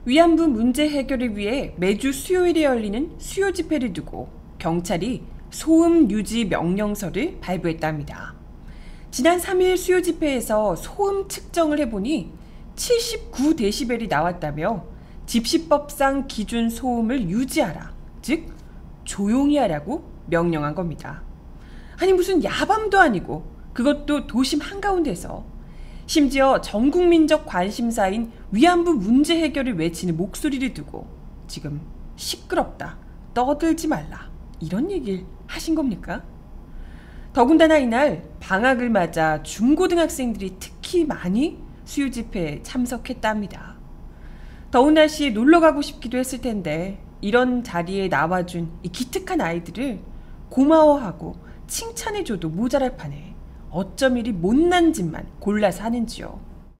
위안부 문제 해결을 위해 매주 수요일에 열리는 수요 집회를 두고 경찰이 소음 유지 명령서를 발부했답니다. 지난 3일 수요 집회에서 소음 측정을 해보니 79데시벨이 나왔다며 집시법상 기준 소음을 유지하라, 즉 조용히 하라고 명령한 겁니다. 아니 무슨 야밤도 아니고 그것도 도심 한가운데서 심지어 전국민적 관심사인 위안부 문제 해결을 외치는 목소리를 두고 지금 시끄럽다, 떠들지 말라 이런 얘기를 하신 겁니까? 더군다나 이날 방학을 맞아 중고등학생들이 특히 많이 수요 집회에 참석했답니다. 더운 날씨에 놀러 가고 싶기도 했을 텐데 이런 자리에 나와준 이 기특한 아이들을 고마워하고 칭찬해줘도 모자랄 판에 어쩜 이리 못난 짓만 골라서 하는지요.